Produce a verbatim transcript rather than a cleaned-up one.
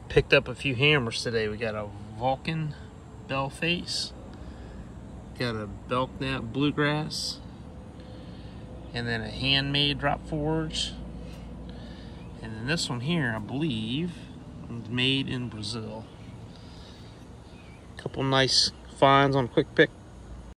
Picked up a few hammers today. We got a Vulcan bell face, got a Belknap Bluegrass, and then a handmade drop forge. And then this one here, I believe, was made in Brazil. Couple nice finds on Quick Pick.